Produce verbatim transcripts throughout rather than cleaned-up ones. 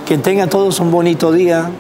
Que tengan todos un bonito día,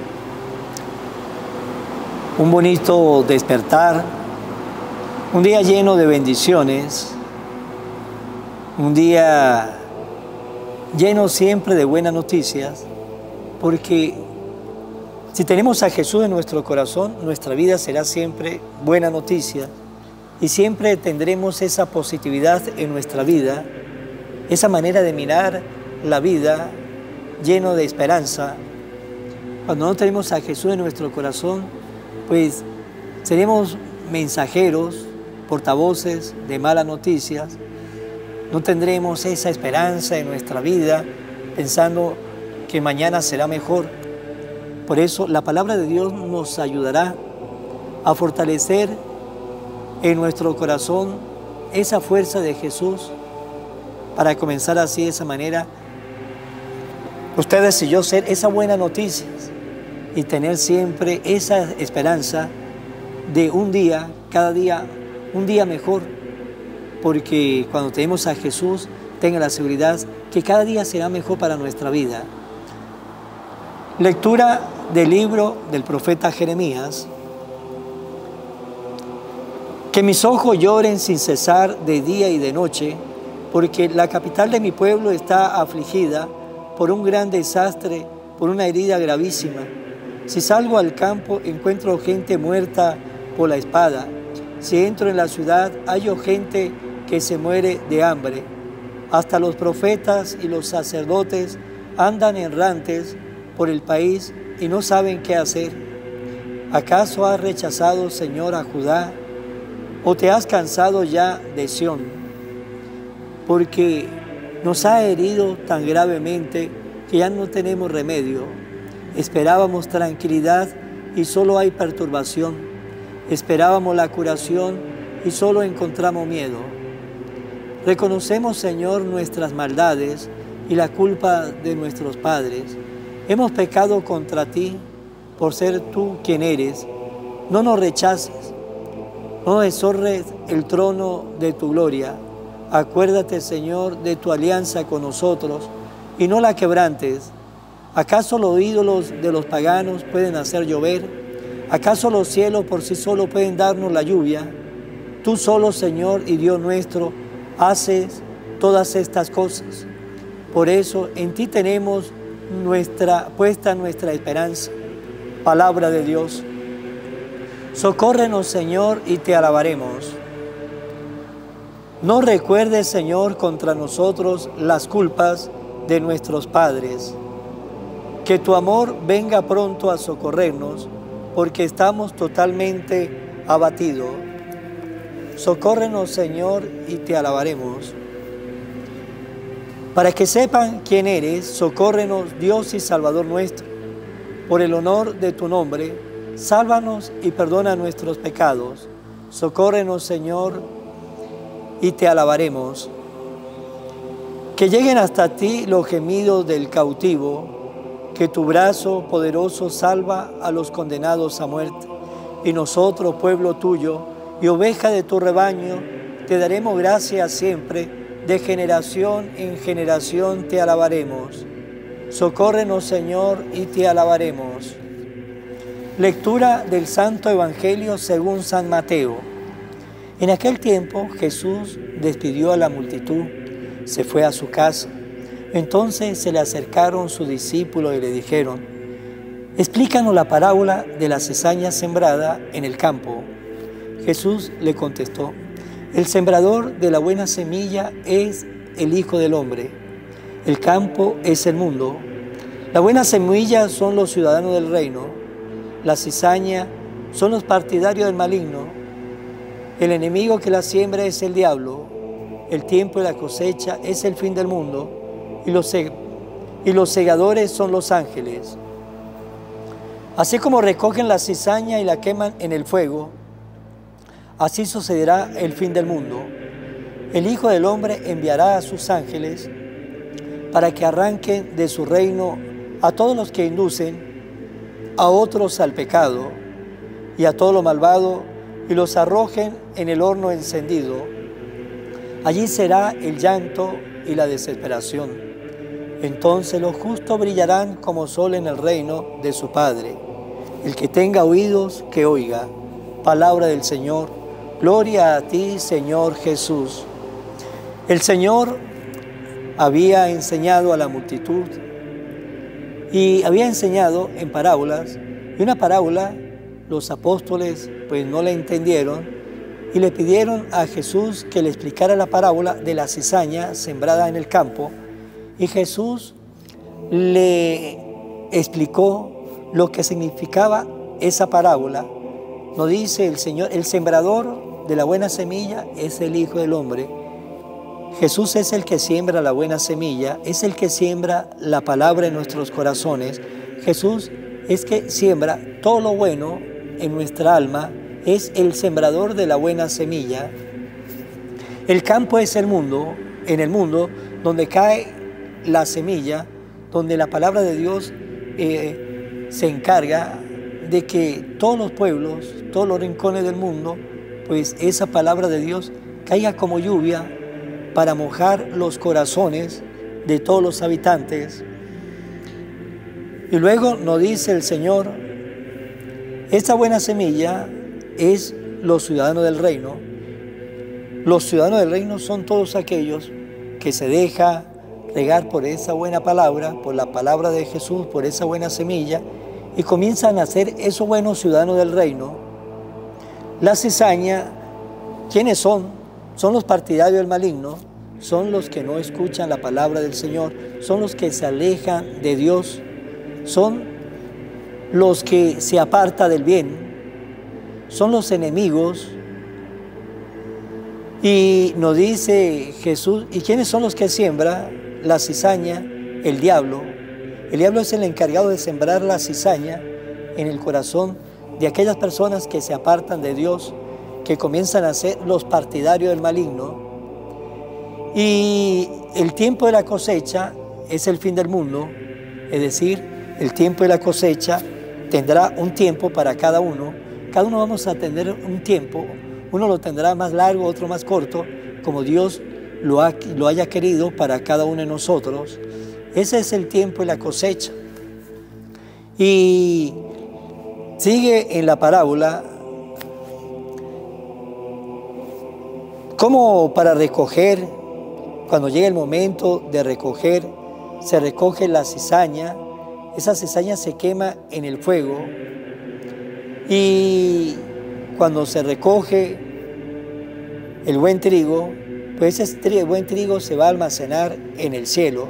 un bonito despertar, un día lleno de bendiciones, un día lleno siempre de buenas noticias, porque si tenemos a Jesús en nuestro corazón, nuestra vida será siempre buena noticia y siempre tendremos esa positividad en nuestra vida, esa manera de mirar la vida lleno de esperanza. Cuando no tenemos a Jesús en nuestro corazón, pues seremos mensajeros, portavoces de malas noticias. No tendremos esa esperanza en nuestra vida pensando que mañana será mejor. Por eso la palabra de Dios nos ayudará a fortalecer en nuestro corazón esa fuerza de Jesús para comenzar así de esa manera ustedes y yo ser esa buena noticia y tener siempre esa esperanza de un día, cada día, un día mejor, porque cuando tenemos a Jesús, tenga la seguridad que cada día será mejor para nuestra vida. Lectura del libro del profeta Jeremías. Que mis ojos lloren sin cesar de día y de noche, porque la capital de mi pueblo está afligida por un gran desastre, por una herida gravísima. Si salgo al campo, encuentro gente muerta por la espada. Si entro en la ciudad, hallo gente que se muere de hambre. Hasta los profetas y los sacerdotes andan errantes por el país y no saben qué hacer. ¿Acaso has rechazado, Señor, a Judá? ¿O te has cansado ya de Sión? Porque nos ha herido tan gravemente que ya no tenemos remedio. Esperábamos tranquilidad y solo hay perturbación. Esperábamos la curación y solo encontramos miedo. Reconocemos, Señor, nuestras maldades y la culpa de nuestros padres. Hemos pecado contra ti por ser tú quien eres. No nos rechaces, no deshonres el trono de tu gloria. Acuérdate, Señor, de tu alianza con nosotros y no la quebrantes. ¿Acaso los ídolos de los paganos pueden hacer llover? ¿Acaso los cielos por sí solos pueden darnos la lluvia? Tú solo, Señor y Dios nuestro, haces todas estas cosas. Por eso en ti tenemos nuestra, puesta nuestra esperanza. Palabra de Dios. Socórrenos, Señor, y te alabaremos. No recuerdes, Señor, contra nosotros las culpas de nuestros padres. Que tu amor venga pronto a socorrernos, porque estamos totalmente abatidos. Socórrenos, Señor, y te alabaremos. Para que sepan quién eres, socórrenos, Dios y Salvador nuestro. Por el honor de tu nombre, sálvanos y perdona nuestros pecados. Socórrenos, Señor, y te alabaremos. Que lleguen hasta ti los gemidos del cautivo, que tu brazo poderoso salva a los condenados a muerte. Y nosotros, pueblo tuyo y oveja de tu rebaño, te daremos gracias siempre, de generación en generación te alabaremos. Socórrenos, Señor, y te alabaremos. Lectura del Santo Evangelio según San Mateo. En aquel tiempo Jesús despidió a la multitud, se fue a su casa. Entonces se le acercaron sus discípulos y le dijeron: explícanos la parábola de la cizaña sembrada en el campo. Jesús le contestó: el sembrador de la buena semilla es el Hijo del Hombre. El campo es el mundo. La buena semilla son los ciudadanos del reino. La cizaña son los partidarios del maligno. El enemigo que la siembra es el diablo. El tiempo de la cosecha es el fin del mundo. Y los, y los segadores son los ángeles. Así como recogen la cizaña y la queman en el fuego, así sucederá el fin del mundo. El Hijo del Hombre enviará a sus ángeles para que arranquen de su reino a todos los que inducen a otros al pecado y a todo lo malvado y los arrojen en el horno encendido. Allí será el llanto y la desesperación. Entonces los justos brillarán como sol en el reino de su Padre. El que tenga oídos, que oiga. Palabra del Señor. Gloria a ti, Señor Jesús. El Señor había enseñado a la multitud y había enseñado en parábolas. Y una parábola los apóstoles pues no la entendieron y le pidieron a Jesús que le explicara la parábola de la cizaña sembrada en el campo. Y Jesús le explicó lo que significaba esa parábola. Nos dice el Señor, el sembrador de la buena semilla es el Hijo del Hombre. Jesús es el que siembra la buena semilla, es el que siembra la palabra en nuestros corazones. Jesús es que siembra todo lo bueno en nuestra alma, es el sembrador de la buena semilla. El campo es el mundo, en el mundo donde cae la semilla, donde la palabra de Dios eh, se encarga de que todos los pueblos, todos los rincones del mundo, pues esa palabra de Dios caiga como lluvia para mojar los corazones de todos los habitantes. Y luego nos dice el Señor, esta buena semilla es los ciudadanos del reino. Los ciudadanos del reino son todos aquellos que se deja regar por esa buena palabra, por la palabra de Jesús, por esa buena semilla, y comienzan a ser esos buenos ciudadanos del reino. La cizaña, ¿quiénes son? Son los partidarios del maligno, son los que no escuchan la palabra del Señor, son los que se alejan de Dios, son los que se apartan del bien, son los enemigos. Y nos dice Jesús, ¿y quiénes son los que siembra la cizaña? El diablo. El diablo es el encargado de sembrar la cizaña en el corazón de aquellas personas que se apartan de Dios, que comienzan a ser los partidarios del maligno. Y el tiempo de la cosecha es el fin del mundo, es decir, el tiempo de la cosecha tendrá un tiempo para cada uno. Cada uno vamos a tener un tiempo, uno lo tendrá más largo, otro más corto, como Dios lo, ha, lo haya querido para cada uno de nosotros. Ese es el tiempo de la cosecha. Y sigue en la parábola como para recoger, cuando llega el momento de recoger, se recoge la cizaña, esa cizaña se quema en el fuego y cuando se recoge el buen trigo, pues ese buen trigo se va a almacenar en el cielo.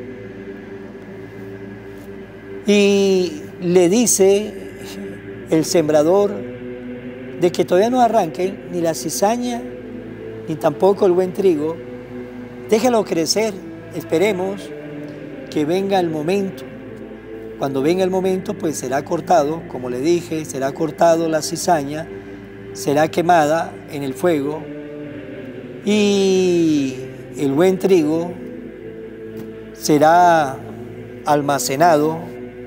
Y le dice el sembrador de que todavía no arranquen ni la cizaña ni tampoco el buen trigo, déjalo crecer, esperemos que venga el momento. Cuando venga el momento, pues será cortado, como le dije, será cortado la cizaña, será quemada en el fuego y el buen trigo será almacenado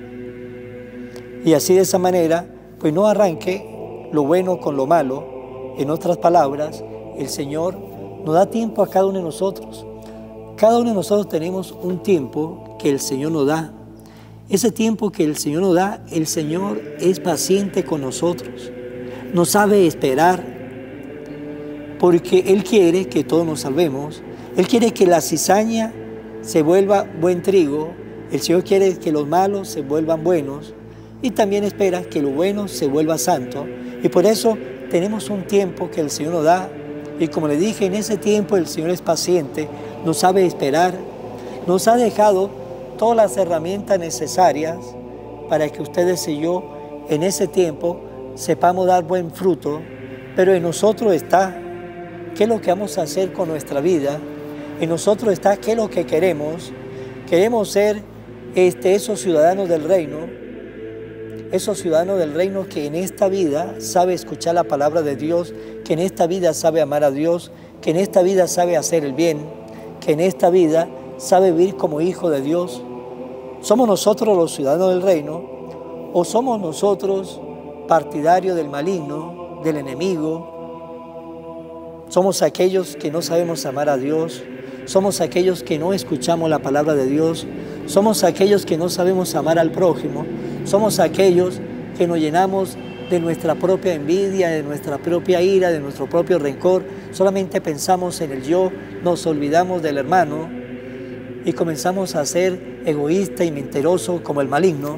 y así de esa manera, pues no arranque lo bueno con lo malo. En otras palabras, el Señor nos da tiempo a cada uno de nosotros. Cada uno de nosotros tenemos un tiempo que el Señor nos da. Ese tiempo que el Señor nos da, el Señor es paciente con nosotros. Nos sabe esperar, porque Él quiere que todos nos salvemos. Él quiere que la cizaña se vuelva buen trigo. El Señor quiere que los malos se vuelvan buenos. Y también espera que lo bueno se vuelva santo. Y por eso tenemos un tiempo que el Señor nos da. Y como le dije, en ese tiempo el Señor es paciente, nos sabe esperar, nos ha dejado todas las herramientas necesarias para que ustedes y yo en ese tiempo sepamos dar buen fruto, pero en nosotros está qué es lo que vamos a hacer con nuestra vida, en nosotros está qué es lo que queremos. Queremos ser este, esos ciudadanos del reino, esos ciudadanos del reino que en esta vida sabe escuchar la palabra de Dios, que en esta vida sabe amar a Dios, que en esta vida sabe hacer el bien, que en esta vida sabe vivir como hijo de Dios. ¿Somos nosotros los ciudadanos del reino o somos nosotros partidarios del maligno, del enemigo? Somos aquellos que no sabemos amar a Dios, somos aquellos que no escuchamos la palabra de Dios, somos aquellos que no sabemos amar al prójimo, somos aquellos que nos llenamos de nuestra propia envidia, de nuestra propia ira, de nuestro propio rencor, solamente pensamos en el yo, nos olvidamos del hermano y comenzamos a ser egoísta y mentiroso como el maligno.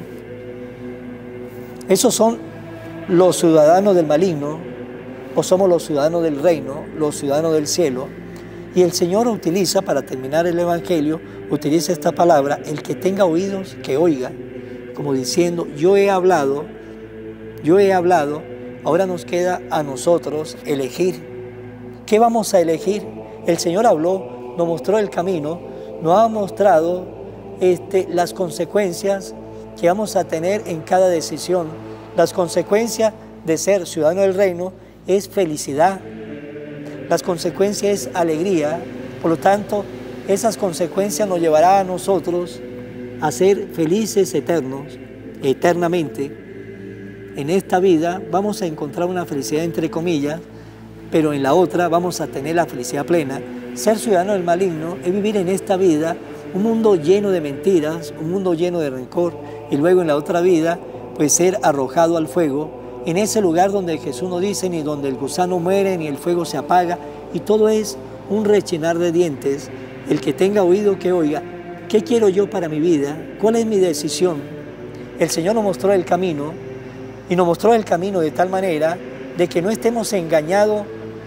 Esos son los ciudadanos del maligno, o somos los ciudadanos del reino, los ciudadanos del cielo. Y el Señor utiliza, para terminar el Evangelio, utiliza esta palabra: el que tenga oídos, que oiga, como diciendo, yo he hablado, yo he hablado, ahora nos queda a nosotros elegir. ¿Qué vamos a elegir? El Señor habló, nos mostró el camino, nos ha mostrado este, las consecuencias que vamos a tener en cada decisión. Las consecuencias de ser ciudadano del reino es felicidad, las consecuencias es alegría. Por lo tanto, esas consecuencias nos llevarán a nosotros a ser felices eternos, eternamente. En esta vida vamos a encontrar una felicidad entre comillas, pero en la otra vamos a tener la felicidad plena. Ser ciudadano del maligno es vivir en esta vida un mundo lleno de mentiras, un mundo lleno de rencor, y luego en la otra vida pues ser arrojado al fuego, en ese lugar donde Jesús nos dice ni donde el gusano muere ni el fuego se apaga, y todo es un rechinar de dientes. El que tenga oído que oiga. ¿Qué quiero yo para mi vida? ¿Cuál es mi decisión? El Señor nos mostró el camino, y nos mostró el camino de tal manera de que no estemos engañados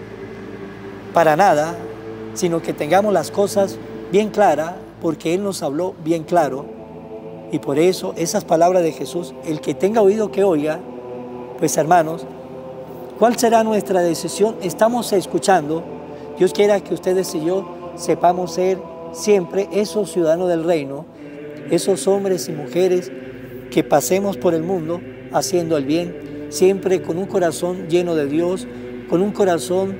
para nada, sino que tengamos las cosas bien claras, porque Él nos habló bien claro. Y por eso esas palabras de Jesús, el que tenga oído que oiga. Pues hermanos, ¿cuál será nuestra decisión? Estamos escuchando. Dios quiera que ustedes y yo sepamos ser siempre esos ciudadanos del reino, esos hombres y mujeres que pasemos por el mundo haciendo el bien, siempre con un corazón lleno de Dios, con un corazón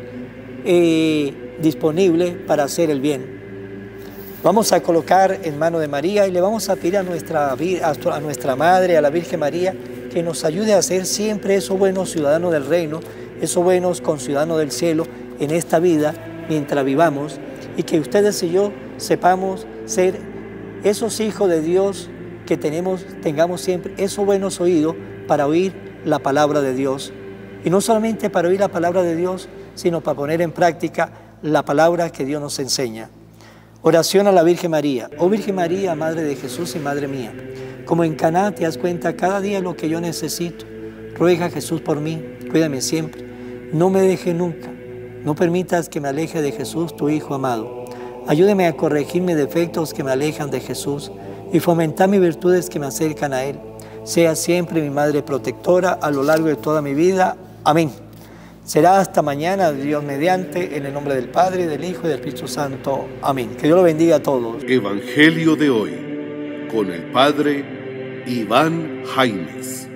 eh, disponible para hacer el bien. Vamos a colocar en mano de María y le vamos a pedir a nuestra, a nuestra Madre, a la Virgen María, que nos ayude a ser siempre esos buenos ciudadanos del reino, esos buenos conciudadanos del cielo en esta vida mientras vivamos, y que ustedes y yo sepamos ser esos hijos de Dios que tenemos, tengamos siempre esos buenos oídos para oír la palabra de Dios. Y no solamente para oír la palabra de Dios, sino para poner en práctica la palabra que Dios nos enseña. Oración a la Virgen María. Oh Virgen María, Madre de Jesús y Madre mía, como en Caná te das cuenta cada día lo que yo necesito. Ruega Jesús por mí, cuídame siempre. No me deje nunca. No permitas que me aleje de Jesús, tu Hijo amado. Ayúdeme a corregir mis defectos que me alejan de Jesús y fomentar mis virtudes que me acercan a Él. Sea siempre mi Madre protectora a lo largo de toda mi vida. Amén. Será hasta mañana, Dios mediante, en el nombre del Padre, del Hijo y del Espíritu Santo. Amén. Que Dios lo bendiga a todos. Evangelio de hoy, con el Padre Iván Jaimes.